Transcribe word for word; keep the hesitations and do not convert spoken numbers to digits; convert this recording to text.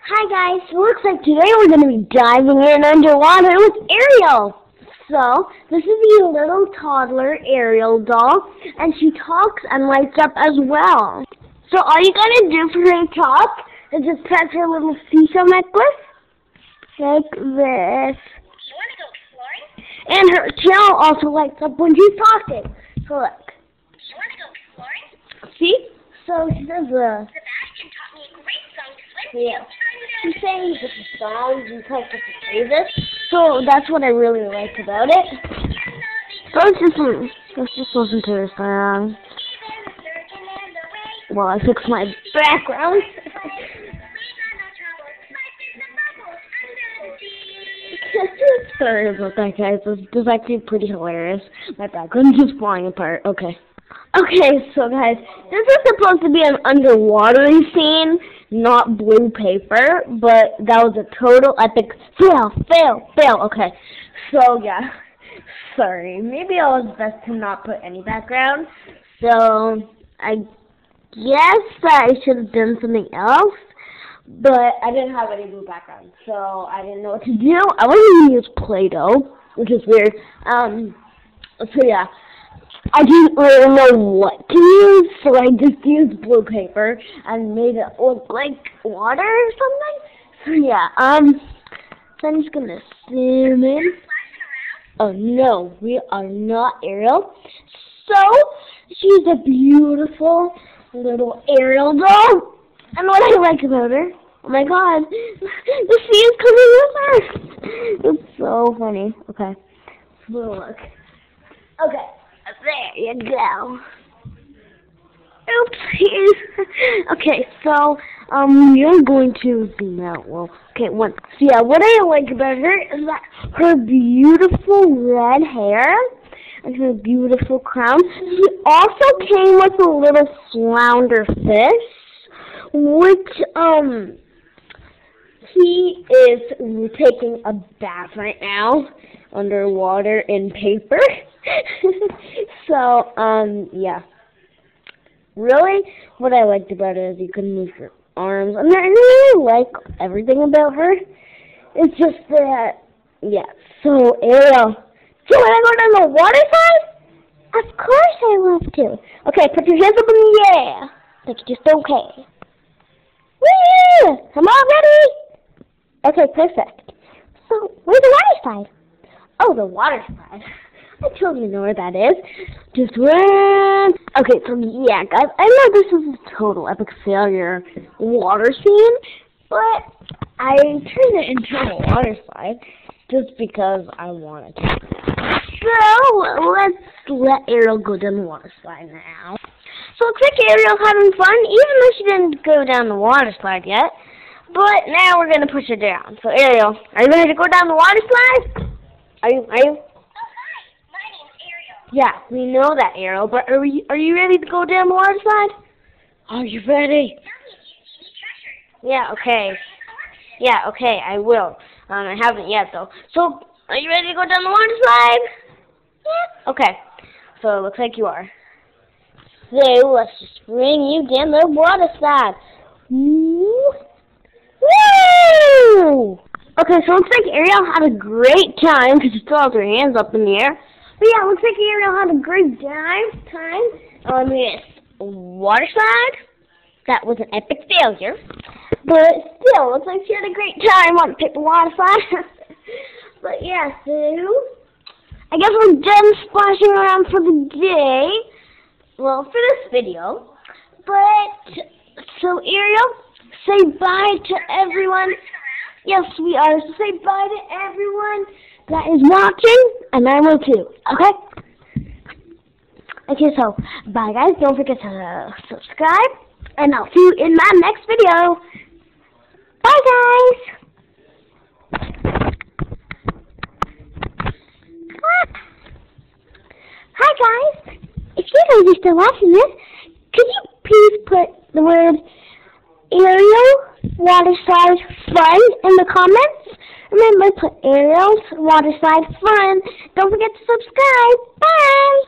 Hi guys, so it looks like today we're going to be diving in underwater with Ariel. So, this is the little toddler Ariel doll, and she talks and lights up as well. So all you got to do for her to talk is just press her little seashell necklace, like this. You want to go exploring? And her tail also lights up when she's talking. So look. You want to go exploring? See? So she does the... Sebastian taught me a great song to swim Yeah. to. She's saying that the songs and types of phrases. So that's what I really like about it. So let's just, let's just listen to her song. Well, I fixed my background. Sorry about that, guys. This is actually pretty hilarious. My background's just falling apart. Okay. Okay, so guys, this is supposed to be an underwater scene, not blue paper, but that was a total epic fail, fail, fail. Okay, so yeah, sorry. Maybe it was best to not put any background. So I guess that I should have done something else, but I didn't have any blue background, so I didn't know what to do. I wasn't going to use Play-Doh, which is weird. Um, so yeah. I didn't really know what to use, so I just used blue paper and made it look like water or something. So yeah, um, so I'm just gonna zoom in. Oh no, we are not Ariel. So, she's a beautiful little Ariel doll. And what I like about her, oh my god, the sea is coming with her. It's so funny. Okay, so look. Okay. There you go. Oops. Okay, so um, you're going to zoom out. Well, okay, one. So yeah, what I like about her is that her beautiful red hair and her beautiful crown. She also came with a little flounder fish, which um, he is taking a bath right now underwater in paper. So, um, yeah. Really, what I liked about her is you can move your arms. I mean, I really like everything about her. It's just that, yeah. So, Ariel, do you want to go down the water side? Of course I want to. Okay, put your hands up in the air. That's just okay. Woo! Come on, ready? Okay, perfect. So, where's the water side? Oh, the water side. I totally know where that is. Just run. Okay, so yeah, guys, I know this is a total epic failure water scene, but I turned it into a water slide just because I wanted to. So let's let Ariel go down the water slide now. So it looks like Ariel's having fun, even though she didn't go down the water slide yet. But now we're gonna push her down. So Ariel, are you ready to go down the water slide? Are you? Are you? Yeah, we know that, Ariel, but are we, are you ready to go down the water slide? Are you ready? Yeah, okay. Yeah, okay, I will. Um, I haven't yet, though. So, are you ready to go down the water slide? Yeah. Okay, so it looks like you are. So, let's just bring you down the water slide. Woo! Woo! Okay, so it looks like Ariel had a great time because she still has her hands up in the air. But yeah, it looks like Ariel had a great time, time on this water slide. That was an epic failure. But still, it looks like she had a great time on the water slide. But yeah, so I guess we're done splashing around for the day. Well, for this video. But, so Ariel, say bye to everyone. Yes, we are. So say bye to everyone that is watching, and I will too, okay? Okay, so, bye guys, don't forget to subscribe, and I'll see you in my next video. Bye guys! Hi guys! If you guys are still watching this, could you please put the word Ariel Waterslide Fun in the comments? Remember, put Ariel's Waterslide Fun. Don't forget to subscribe. Bye!